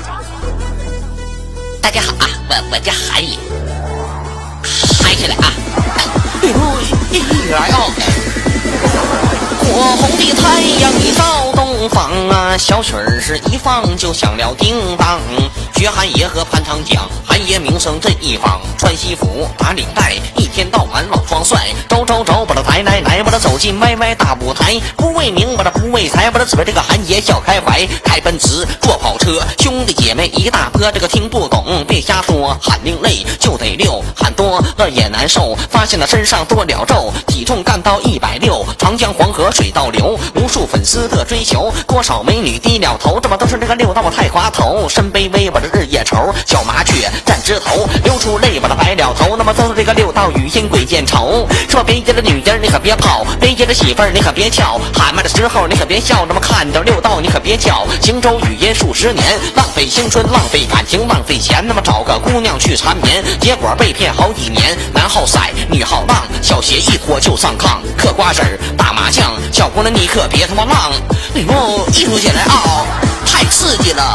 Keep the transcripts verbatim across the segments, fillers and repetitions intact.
大家好啊，我我叫韩爷，嗨起来啊！哎呦，一来啊！火红的太阳一照东方啊，小曲儿是一放就响了叮当。学韩爷和潘长江，韩爷名声震一方，穿西服打领带，一天到晚老装帅，走走走，把他来来来，把他走进歪歪大舞台，不为名，把他不为财，把他指着这个韩爷笑开怀，开奔驰坐跑车，兄弟姐妹一大波，这个听不懂别瞎说，喊另类就得溜，喊多了也难受，发现他身上多了肉，体重干到一百六，长江黄河水倒流，无数粉丝的追求，多少美女低了头，这么都是这个六道太滑头，身卑微把这日夜愁，小麻雀站枝头，流出泪把它白了头，那么都是这个六道语音鬼见愁，说别家的女人你可别跑，别家的媳妇儿你可别撬，喊麦的时候你可别笑，那么看到六道你可别叫，行舟语音数十年，浪费青春浪费感情浪费钱，那么找个姑娘去缠绵，结果被骗好几年，男好色女好浪，小鞋一脱就上炕，嗑瓜子儿打麻将，小姑娘你可别他妈浪，哎呦艺术起来啊，太刺激了。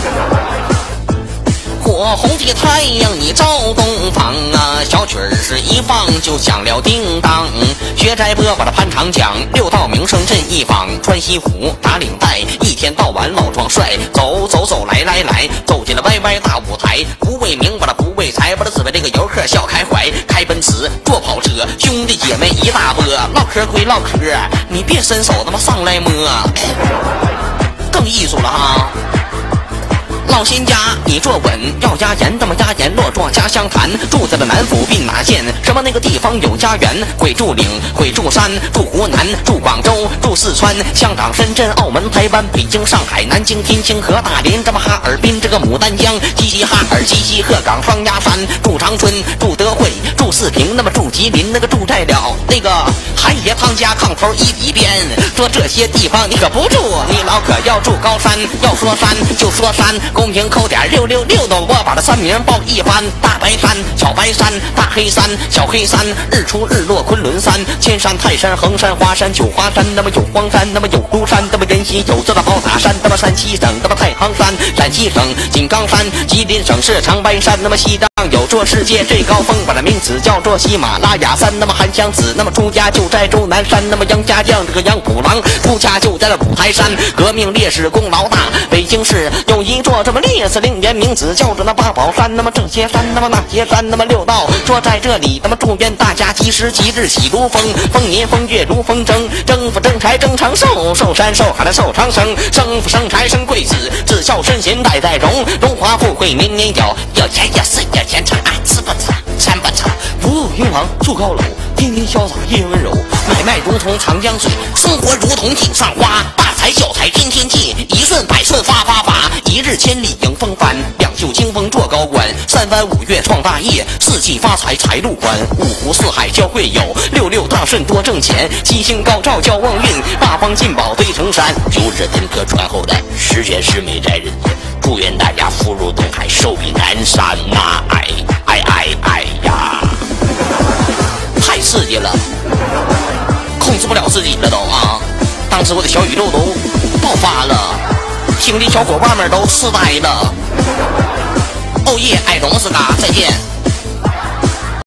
火红的太阳你照东方啊，小曲儿是一放就响了叮当。学斋播把他潘长江，六道名声震一方，穿西服打领带，一天到晚老装帅，走走走来来来，走进了歪歪大舞台，不为名把他不为财，把他只为这个游客笑开怀，开奔驰坐跑车，兄弟姐妹一大波，唠嗑归唠嗑，你别伸手他妈上来摸，更艺术了哈。老仙家你坐稳，要压言这么压言，落座家乡谈，住在了南府并马县，什么那个地方有家园，鬼住岭鬼住山，住湖南住广州住四川，香港深圳澳门台湾北京上海南京天津和大连，这么哈尔滨这个牡丹江，齐齐哈尔齐齐鹤岗双鸭山，住长春住德惠住四平，那么住吉林那个住在了那个韩爷汤家炕头一里边，说这些地方你可不住，你老可要住高山，要说山就说山，公屏扣点六六六的，我把这三名报一番，大白山小白山大黑山小黑山，日出日落昆仑山，千山泰山衡山华山九华山，那么有荒山那么有孤山，那么人稀有这个宝塔山，那么山西省那么太行山，陕西省井冈山，吉林省是长白山，那么西藏有座世界最高峰，把它名字叫做喜马拉雅山，那么韩湘子那么出家就在终南山，那么杨家将这个杨虎郎出家就在了五台山，革命烈士功劳大，北京市有一座这么烈士陵园，名字叫做那八宝山，那么这些山那么那些山，那么六道说在这里，那么祝愿大家吉时吉日喜如风，丰年丰月如风筝，征福征财征长寿，寿山寿海的寿长生，生福生财生贵子，子孝孙贤代代荣，荣华富贵年年有，有钱有势有钱长，爱吃不吃穿不吃，不入银行住高楼，天天潇洒夜温柔，买卖如同长江水，生活如同井上花，大财小财天天进，一顺百顺发发发，一日千里迎风帆，两袖清风做高官，三番五月创大业，四季发财财路宽，五湖四海交会友，六六大顺多挣钱，七星高照交旺运，八方进宝堆成山，九日天歌传后代，十全十美在人间，祝愿大家福如东海，寿比南山呐！哎哎哎哎呀，太刺激了，控制不了自己了都啊！当时我的小宇宙都爆发了，听的小伙伴们都痴呆了。哦耶，爱龙是嘎，再见。